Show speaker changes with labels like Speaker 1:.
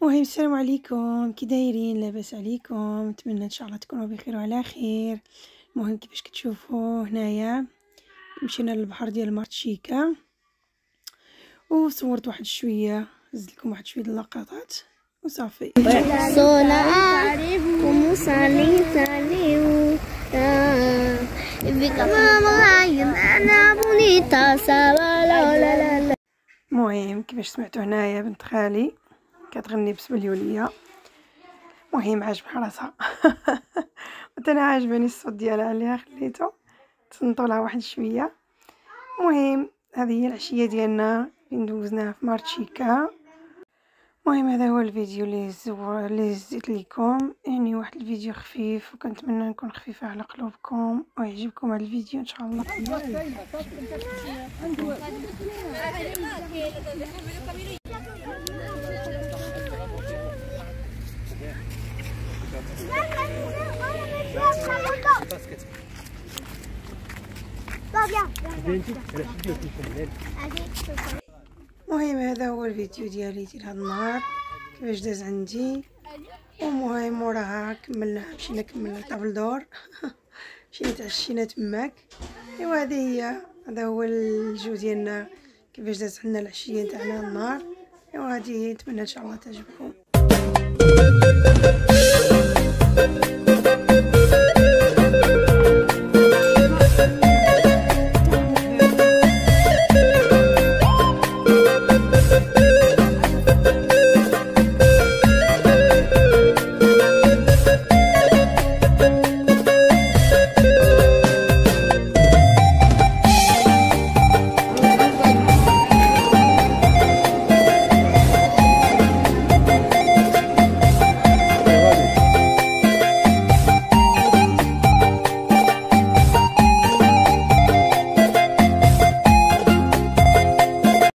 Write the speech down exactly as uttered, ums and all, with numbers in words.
Speaker 1: المهم السلام عليكم، كي دايرين؟ لاباس عليكم؟ نتمنى ان شاء الله تكونوا بخير وعلى خير. المهم كيفاش كتشوفوا هنايا مشينا للبحر ديال مارتشيكا وصورت واحد شويه، هزت لكم واحد شويه اللقطات وصافي. المهم كيفاش سمعتوا هنايا بنت خالي كتغني بسبليوليه، مهم عاجبها راسها انا عاجبني الصوت ديالها عليها، خليته تصنتوا لها واحد شويه. المهم هذه هي العشيه ديالنا اللي دوزناها في مارتشيكا. المهم هذا هو الفيديو اللي زو... اللي زدت لكم، يعني واحد الفيديو خفيف، وكنتمنى نكون خفيفه على قلوبكم ويعجبكم هذا الفيديو ان شاء الله. المهم هذا هو الفيديو ديالي ديال هذا النهار كيفاش داز عندي. ومهم وراها كملنا، مشينا كملنا طابل دور مشينا تعشينا تماك. ايوا هذه هي، هذا هو الجو ديالنا كيفاش داز عندنا العشيه تاعنا النهار. ايوا هذه نتمنى ان شاء الله تعجبكم.